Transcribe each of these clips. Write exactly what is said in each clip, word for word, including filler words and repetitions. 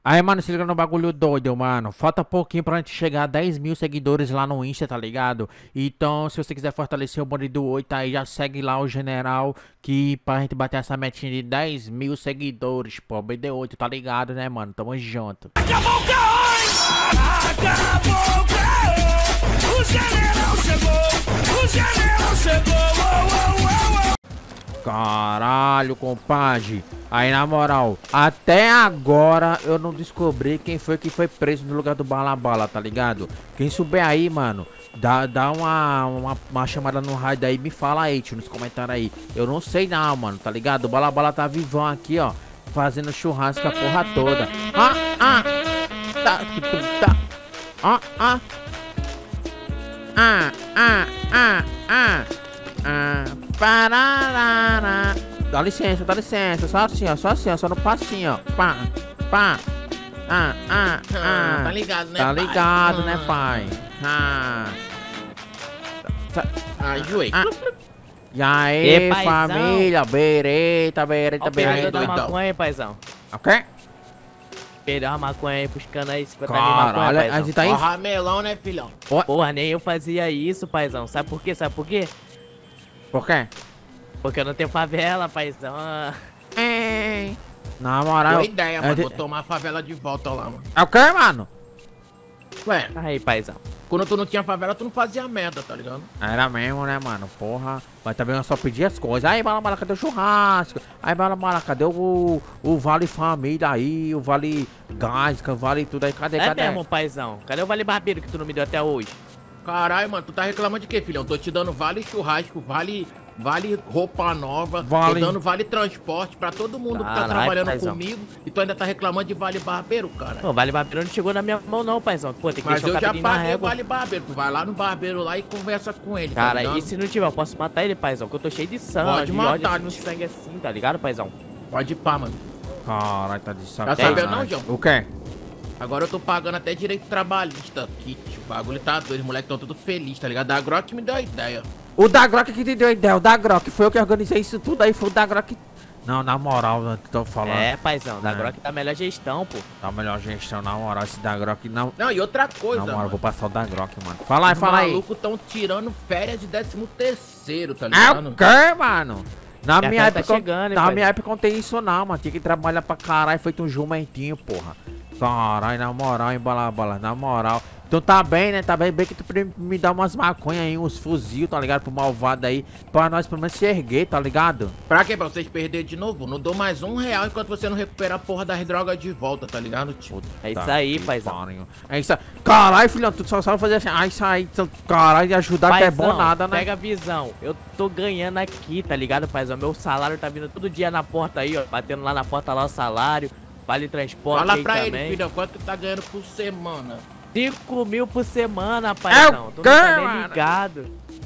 Aí, mano, se liga no bagulho doido, mano. Falta pouquinho pra gente chegar a dez mil seguidores lá no Insta, tá ligado? Então, se você quiser fortalecer o bonde do oito aí, já segue lá o general. Que pra gente bater essa metinha de dez mil seguidores, pô. B D oito, tá ligado, né, mano? Tamo junto. Acabou o caô! Acabou o caô! O general chegou! O general chegou! Oh, oh, oh, oh. Caralho, compadre. Aí, na moral, até agora eu não descobri quem foi que foi preso no lugar do Bala Bala, tá ligado? Quem souber aí, mano, dá, dá uma, uma, uma chamada no rádio aí, me fala aí, tio, nos comentários aí. Eu não sei não, mano, tá ligado? O Bala Bala tá vivão aqui, ó, fazendo churrasco a porra toda. Ah, ah, tá, tá, ah, ah, ah, ah, ah, ah, ah, pararara. Dá licença, dá licença, só assim, ó, só assim, ó, só no passinho, ó, pá, pá, ah, ah, ah, tá ligado, né, tá pai? ligado, Ah. né, pai? Ah, tá, Ah, enjoei. ah. E aí, E, paizão? família, bereta, Ó bereta, o pedaço bereta, da doidão. maconha aí, paizão. ok? Perdeu a maconha aí, buscando aí cinquenta mil maconha, Caralho, a paizão. gente tá aí, Ó, ramelão, né, filhão? Porra, nem eu fazia isso, paizão. Sabe por quê? Sabe por quê? por quê? Porque eu não tenho favela, paizão. Ei, na moral, Boa ideia, mano. é de- Vou tomar a favela de volta lá, mano. é o que, mano? Ué, Aí, paizão. quando tu não tinha favela, tu não fazia merda, tá ligado? Era mesmo, né, mano? Porra. Mas também eu só pedi as coisas. Aí, Bala Bala, cadê o churrasco? Aí, Bala Bala, cadê o, o Vale Família aí? O Vale Gás, o Vale tudo aí? Cadê, É cadê? mesmo, paizão. Cadê o Vale Barbeiro que tu não me deu até hoje? Caralho, mano, tu tá reclamando de quê, filhão? Tô te dando vale churrasco, vale, vale roupa nova, Vale- tô dando vale transporte pra todo mundo que tá Caralho, trabalhando paizão. comigo e tu ainda tá reclamando de vale barbeiro, cara. Pô, o Vale Barbeiro não chegou na minha mão não, paizão. Pô, tem que Mas deixar eu o já cabelinho na paguei o régua. vale barbeiro, tu vai lá no barbeiro lá e conversa com ele, tá Cara, ligado? e se não tiver, eu posso matar ele, paizão, que eu tô cheio de sangue, Pode de matar, ódio assim no tio. sangue assim, tá ligado, paizão? Pode ir pá, mano. Caralho, tá de Tá sacanagem. sabendo não, João? O quê? Agora eu tô pagando até direito trabalhista aqui, tio. O bagulho tá doido, os moleques tão tudo felizes, tá ligado? Da Grok me deu a ideia. O da Grok que te deu a ideia, o da Grok. Foi eu que organizei isso tudo aí, foi o da Grok. Não, na moral, eu tô falando. É, paizão, da É. Grok tá a melhor gestão, pô. Tá melhor gestão, na moral, esse da Grok não. Não, e outra coisa, Na moral, eu mano. vou passar o da Grok, mano. Fala aí, Os fala aí. malucos tão tirando férias de décimo terceiro, tá É ligado? o quê, mano? Na Já minha tá época, chegando, hein, na pai? minha época não tem isso não, mano. Tinha que trabalhar pra caralho, feito um jumentinho, porra. Caralho, na moral, hein, Bala Bala, na moral. Então tá bem, né? Tá bem, bem que tu pre- me dá umas maconhas aí, uns fuzil, tá ligado? Pro malvado aí, pra nós pelo menos se erguer, tá ligado? Pra quê? Pra vocês perderem de novo? Não dou mais um real enquanto você não recuperar a porra das drogas de volta, tá ligado, tio? É isso Puta aí, que paizão. pariu. É isso aí. Caralho, filhão, tu só sabe fazer assim. Ah, isso aí, tu- caralho, de ajudar que é bom nada, né? Pega a visão. Eu tô ganhando aqui, tá ligado, paizão? Meu salário tá vindo todo dia na porta aí, ó. Batendo lá na porta lá o salário. Vale transporte Fala aí pra também. ele, filho, quanto que tá ganhando por semana? cinco mil por semana, paizão. Tu não quê, tá nem mano? ligado.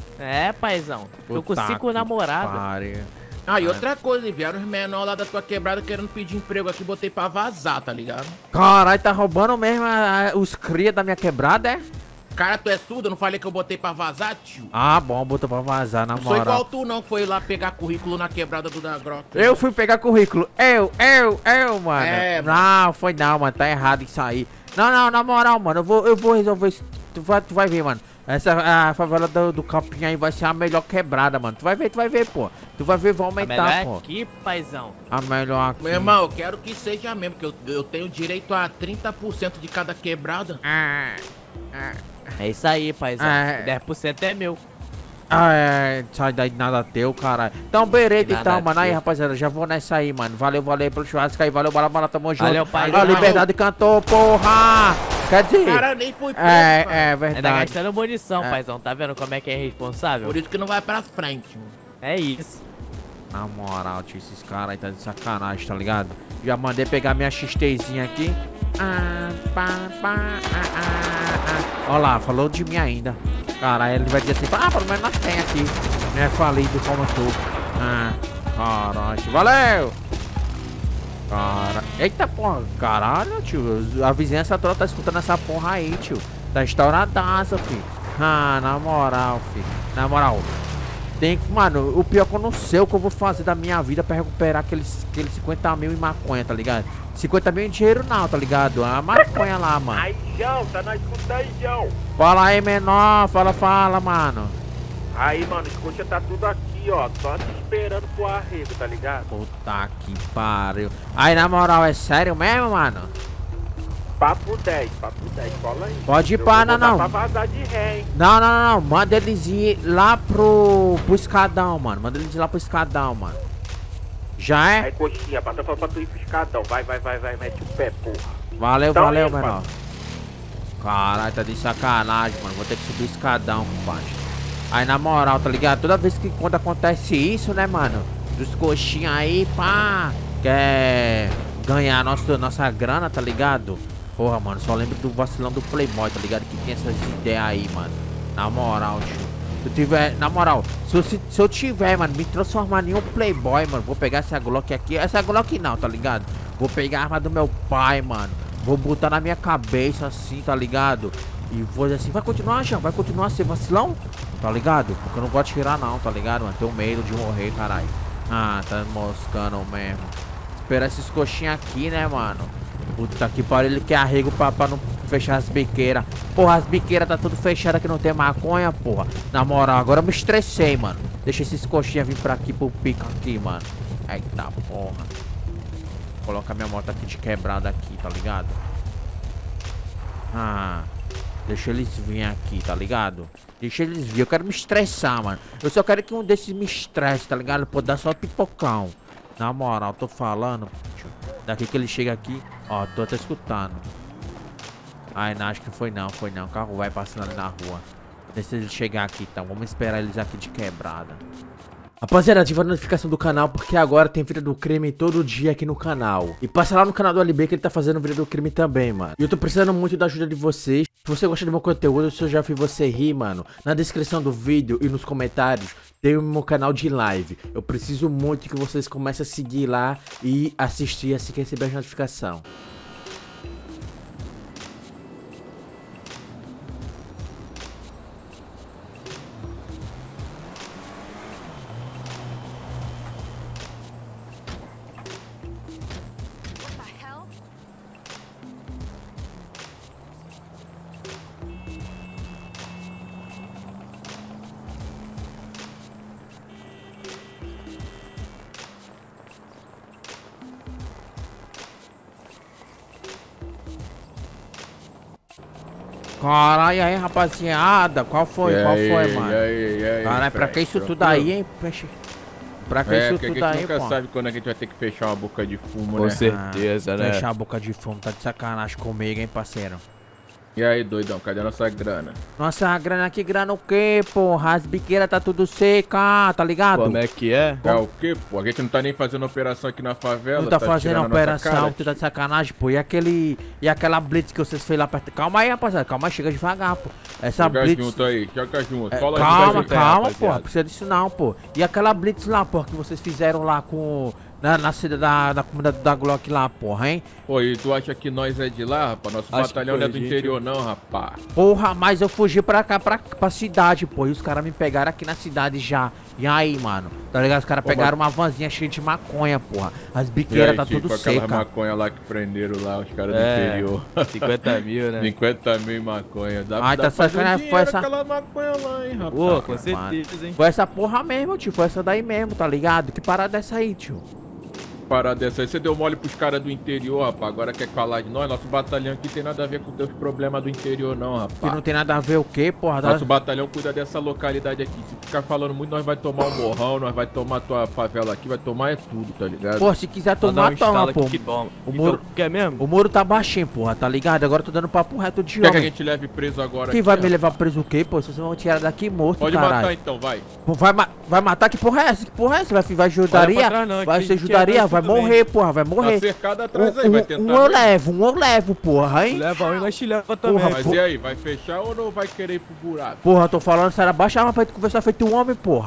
É, paizão. Tô com Puta cinco que namoradas. pariu. Ah, e outra coisa, vieram os menores lá da tua quebrada querendo pedir emprego aqui, botei pra vazar, tá ligado? Caralho, tá roubando mesmo ah, os cria da minha quebrada, é? Cara, tu é surdo? Eu não falei que eu botei pra vazar, tio? Ah, bom, botou pra vazar, na Não sou igual moral. tu não, que foi lá pegar currículo na quebrada do da Grok. Eu fui pegar currículo. Eu, eu, eu, mano. É, não, foi não, mano. Tá errado isso aí. Não, não, na moral, mano. Eu vou, eu vou resolver isso. Tu vai, tu vai ver, mano. Essa a favela do, do campinho aí vai ser a melhor quebrada, mano. Tu vai ver, tu vai ver, pô. Tu vai ver, vai A melhor aumentar, é pô. aqui, paizão. A melhor aqui. Meu irmão, eu quero que seja mesmo, porque eu, eu tenho direito a trinta por cento de cada quebrada. Ah, ah, É isso aí, paizão. É. dez por cento é meu. ah, é. Sai daí, nada teu, caralho. Então, bereta, Nada então, mano. Aí, teu. rapaziada, já vou nessa aí, mano. Valeu, valeu pelo churrasco aí. Valeu, bala, bala, tamo junto. Valeu, pai. A liberdade cantou, porra. Quer dizer... Cara, nem fui preso, É, cara. é Ainda verdade. gastando munição, É. paizão. Tá vendo como é que é responsável? Por isso que não vai pra frente, mano. É isso. Na moral, tio, esses caras aí tá de sacanagem, tá ligado? Já mandei pegar minha XTzinha aqui. Ah, pá, pá, ah, ah, ah. Ó lá, falou de mim ainda. Caralho, ele vai dizer assim, ah, pelo menos nós tem aqui. Não é falido como tu. Ah, caralho, valeu! Cara... Eita porra, caralho, tio. A vizinhança toda tá escutando essa porra aí, tio. Tá estouradaça, filho. Ah, na moral, filho. Na moral. Tem que, mano, o pior é que eu não sei o que eu vou fazer da minha vida pra recuperar aqueles, aqueles cinquenta mil em maconha, tá ligado? cinquenta mil em dinheiro não, tá ligado? A maconha lá, mano. Aí, João, tá na escuta aí, João. Fala aí, menor, fala, fala, mano. Aí, mano, escuta, tá tudo aqui, ó. Só te esperando pro arrego, tá ligado? Puta que pariu. Aí, na moral, é sério mesmo, mano? Papo dez, papo dez, cola aí. Pode ir Eu pra, vou não, botar não. pra vazar de ré, hein. Não, não, não, não. Manda eles ir lá pro, pro escadão, mano. Manda eles ir lá pro escadão, mano. Já Aí, é? coxinha, bota pra tu ir pro escadão. Vai, vai, vai, vai, mete o pé, porra. Valeu, Então, valeu, aí, menor. mano. Caralho, tá de sacanagem, mano. Vou ter que subir o escadão, compadre. Aí, na moral, tá ligado? Toda vez que quando acontece isso, né, mano? Dos coxinhas aí, pá, quer ganhar nosso, nossa grana, tá ligado? Porra, mano, só lembro do vacilão do Playboy, tá ligado? Que tem essas ideias aí, mano. Na moral, tio. Se eu tiver, na moral, se eu, se, se eu tiver, mano, me transformar em um Playboy, mano, vou pegar essa Glock aqui. Essa Glock não, tá ligado? Vou pegar a arma do meu pai, mano. Vou botar na minha cabeça assim, tá ligado? E vou dizer assim, vai continuar, João? Vai continuar a ser vacilão? Tá ligado? Porque eu não gosto de tirar não, tá ligado, mano? Tenho medo de morrer, caralho. Ah, tá moscando mesmo. Esperar esses coxinhas aqui, né, mano? Puta que pariu, ele quer arrego pra, pra não fechar as biqueiras. Porra, as biqueiras tá tudo fechada que não tem maconha, porra. Na moral, agora eu me estressei, mano. Deixa esses coxinhas vir pra aqui, pro pico aqui, mano. Eita, porra. Vou colocar minha moto aqui de quebrada aqui, tá ligado? Ah, deixa eles virem aqui, tá ligado? Deixa eles virem, eu quero me estressar, mano. Eu só quero que um desses me estresse, tá ligado? Pô, dar só pipocão. Na moral, tô falando. Daqui que ele chega aqui, ó, tô até escutando. Ai, não, acho que foi não, foi não. O carro vai passando ali na rua. Deixa ele chegar aqui, então. Vamos esperar eles aqui de quebrada. Rapaziada, ativa a notificação do canal porque agora tem Vida do Crime todo dia aqui no canal. E passa lá no canal do L B que ele tá fazendo Vida do Crime também, mano. E eu tô precisando muito da ajuda de vocês. Se você gosta do meu conteúdo, se eu já fiz você rir, mano, na descrição do vídeo e nos comentários tem o meu canal de live. Eu preciso muito que vocês comecem a seguir lá e assistir assim que receber a notificação. Caralho, aí, rapaziada, qual foi? E Qual aí, foi, mano? E aí, e aí, Caralho, pra Fred, que isso tudo tranquilo? aí, hein, peixe? Pra que É, isso porque tudo a aí, gente nunca pô? sabe quando a gente vai ter que fechar uma boca de fumo, Com né? certeza, né? Fechar a boca de fumo, tá de sacanagem comigo, hein, parceiro? E aí, doidão, cadê a nossa grana? Nossa, a grana aqui, grana o quê, porra? As biqueiras tá tudo seca, tá ligado? Como é que é? É o quê, pô? A gente não tá nem fazendo operação aqui na favela, Não tá fazendo tirando a a nossa operação, cara? tu tá de sacanagem, pô. E aquele. E aquela blitz que vocês fez lá perto. Calma aí, rapaziada. Calma aí, chega devagar, pô. Essa Joga blitz. junto aí, joga junto. É, Cola calma, junto aí, calma, rapaziada. porra. Precisa disso não, pô. E aquela blitz lá, porra, que vocês fizeram lá com. Na, na cidade da, da comunidade da Glock lá, porra, hein? Pô, e tu acha que nós é de lá, rapaz? Nosso Acho batalhão que não é foi do a gente. interior não, rapaz. Porra, mas eu fugi pra cá, pra, pra cidade, pô. E os caras me pegaram aqui na cidade já. E aí, mano? Tá ligado? Os caras Pô, pegaram uma vanzinha cheia de maconha, porra. As biqueiras tá tudo com aquela seca. maconha lá que prenderam lá, os caras do É. interior. cinquenta mil, né? cinquenta mil em maconha. Dá, Ai, dá tá pra fazer um sacanagem, dinheiro foi essa- aquela maconha lá, hein, rapaz. Pô, com mano. certeza, hein? Foi essa porra mesmo, tio. Foi essa daí mesmo, tá ligado? Que parada é essa aí, tio? Parada dessa aí, você deu mole pros caras do interior, rapaz. Agora quer falar de nós? Nosso batalhão aqui tem nada a ver com teus problemas do interior, não, Que rapaz. não tem nada a ver o quê, porra? Nosso Tá... batalhão cuida dessa localidade aqui. Se ficar falando muito, nós vai tomar um morrão, nós vai tomar tua favela aqui, vai tomar é tudo, tá ligado? Pô, se quiser Mandar tomar, um instalo toma, aqui pô. que toma. O Então, muro- quer mesmo? O muro tá baixinho, porra, tá ligado? Agora eu tô dando papo reto de Quer que a homem. gente leve preso agora Quem aqui, vai me rapaz? levar preso o quê, pô? Vocês vão tirar daqui morto, Pode caralho. matar então, vai. Pô, Vai, ma vai matar? Que porra é essa? Que porra é essa? Vai, vai Olha ajudaria? pra trás, não, Vai que ser a gente ajudaria? é Vai tudo bem. morrer, porra, vai Tá morrer. cercado Um, atrás aí, vai um, tentar. um eu ver. levo, um eu levo, porra, hein? Leva um e nós te leva também. Porra, Mas pô- e aí, vai fechar ou não vai querer ir pro buraco? Porra, tô falando, sério, abaixa a arma pra gente conversar feito um homem, porra.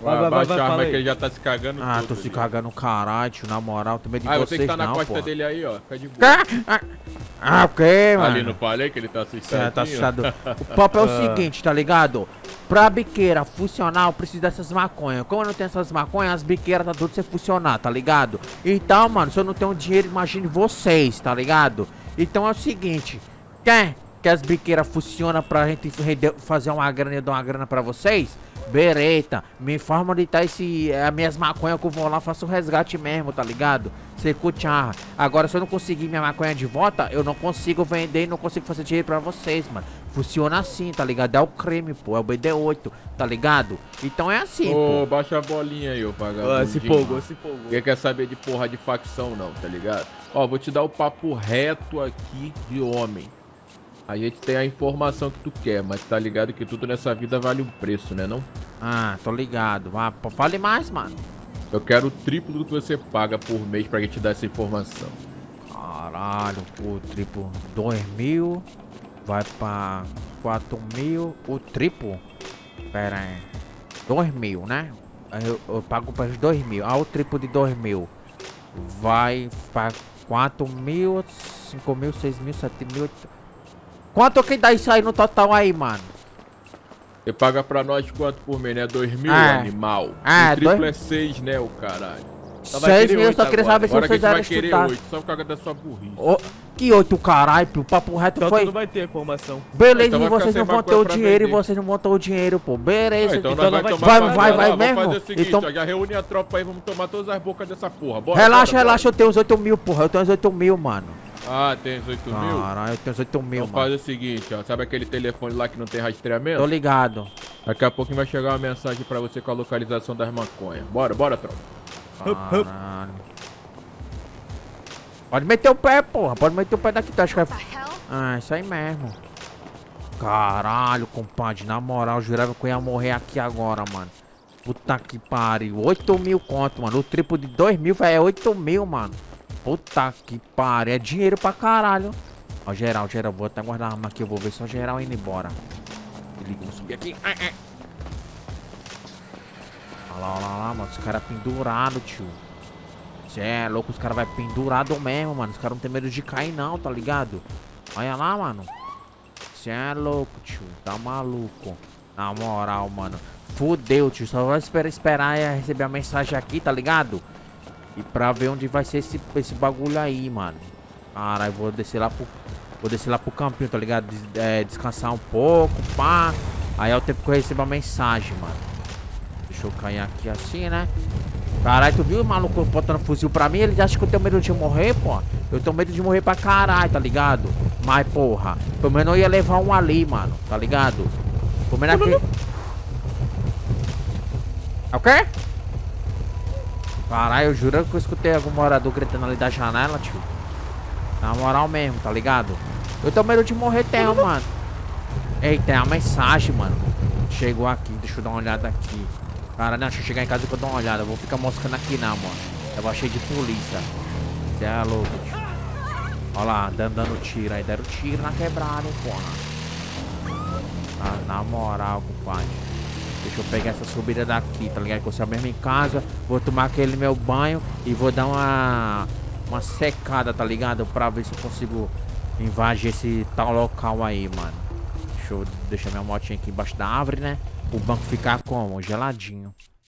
Vai, vai, vai, abaixa vai, a arma fala que aí. ele já tá se cagando Ah, todo tô se ali. cagando no caralho, tio, na moral, tô medo de Ah, vocês você que tá na não, costa porra. dele aí, ó. Fica de boa. Quê? Ah, ah, o quê, mano? Ali, não falei que ele tá Cê assustado. tá assustado. O papo é o seguinte, tá ligado? Pra biqueira funcionar, eu preciso dessas maconhas. Como eu não tenho essas maconhas, as biqueiras tá tudo sem funcionar, tá ligado? Então, mano, se eu não tenho dinheiro, imagine vocês, tá ligado? Então é o seguinte, quer que as biqueiras funcionam pra gente render- fazer uma grana e eu dar uma grana pra vocês? Bereta, me informa onde tá esse, as minhas maconhas que eu vou lá, faço o resgate mesmo, tá ligado? Você curte. Agora, se eu não conseguir minha maconha de volta, eu não consigo vender e não consigo fazer dinheiro pra vocês, mano. Funciona assim, tá ligado? É o crime, pô, é o B D oito, tá ligado? Então é assim, Ô, pô. baixa a bolinha aí, ô vagabundo. Ah, se empolgou, se empolgou. Ninguém quer saber de porra de facção não, tá ligado? Ó, vou te dar o papo reto aqui de homem. A gente tem a informação que tu quer, mas tá ligado que tudo nessa vida vale um preço, né não? Ah, tô ligado. Vá, pô, fale mais, mano. Eu quero o triplo do que você paga por mês pra gente dar essa informação. Caralho, o triplo dois mil. Vai pra quatro mil. O triplo? Pera aí. dois mil, né? Aí Eu, eu pago para os dois mil. Ah, o triplo de dois mil. Vai pra quatro mil, cinco mil, seis mil, sete mil. oito... Quanto que dá isso aí no total aí, mano? Você paga pra nós quanto por mês, né? dois mil, Ah. animal. Ah, o triplo dois- é seis, né, o caralho? Só vai seis querer mil, eu só oito queria agora. saber se Agora que a vocês gente eram vai querer estudar. oito, só por causa da sua burrice. Ô, que oito, caralho, o papo reto Então tu foi. não vai ter informação. Beleza, Então e vai ficar vocês sem não vão ter maconha o pra dinheiro e vender. vocês não vão ter o dinheiro, pô. Beleza, Ah, então então nós vai vai- tomar vai- pra vai- lá, vai vamos mesmo? fazer o seguinte, Então- ó, já reúne a tropa aí, vamos tomar todas as bocas dessa porra. Bora, relaxa, bora, relaxa, bora. eu tenho os oito mil, porra. Eu tenho os oito mil, mano. Ah, tem os oito mil? Caralho, eu tenho os oito mil, Então mano. faz o seguinte, ó, sabe aquele telefone lá que não tem rastreamento? Tô ligado. Daqui a pouco vai chegar uma mensagem pra você com a localização das maconhas. Bora, bora, tropa. Caralho. Pode meter o pé, porra. Pode meter o pé daqui, tá? Acho que é... Ah, isso aí mesmo. Caralho, compadre. Na moral, eu jurava que eu ia morrer aqui agora, mano. Puta que pariu. oito mil conto, mano. O triplo de dois mil, velho, é oito mil, mano. Puta que pariu. É dinheiro pra caralho. Ó, geral, geral. Vou até guardar a arma aqui. Eu vou ver só geral indo embora. Se liga, vou subir aqui. Ai, ai. Olha lá, olha lá, olha lá, mano. Os caras pendurados, tio. Cê é louco, os caras vai pendurado mesmo, mano. Os caras não tem medo de cair, não, tá ligado? Olha lá, mano. Cê é louco, tio. Tá maluco. Na moral, mano. Fudeu, tio. Só vai esperar, esperar é, receber a mensagem aqui, tá ligado? E pra ver onde vai ser esse, esse bagulho aí, mano. Caralho, vou descer lá pro. Vou descer lá pro campinho, tá ligado? Des, é, descansar um pouco, pá. Aí é o tempo que eu recebo a mensagem, mano. Deixa eu cair aqui assim, né? Caralho, tu viu o maluco botando fuzil pra mim? Ele acha que eu tenho medo de morrer, pô? Eu tenho medo de morrer pra caralho, tá ligado? Mas, porra, pelo menos eu ia levar um ali, mano, tá ligado? Pelo menos aqui... É o quê? Caralho, eu juro que eu escutei algum morador gritando ali da janela, tio. Na moral mesmo, tá ligado? Eu tenho medo de morrer, tenho, mano. Eita, tem uma mensagem, mano. Chegou aqui, deixa eu dar uma olhada aqui. Cara, não, deixa eu chegar em casa que eu dou uma olhada. Eu vou ficar moscando aqui não, mano. Eu achei de polícia. Cê é louco, tio. Olha lá, dando, dando tiro aí. Deram tiro na quebrada, hein, porra. Ah, na moral, compadre. Deixa eu pegar essa subida daqui, tá ligado? Que eu sou mesmo em casa. Vou tomar aquele meu banho e vou dar uma... Uma secada, tá ligado? Pra ver se eu consigo invadir esse tal local aí, mano. Deixa eu deixar minha motinha aqui embaixo da árvore, né? O banco ficar como? Geladinho.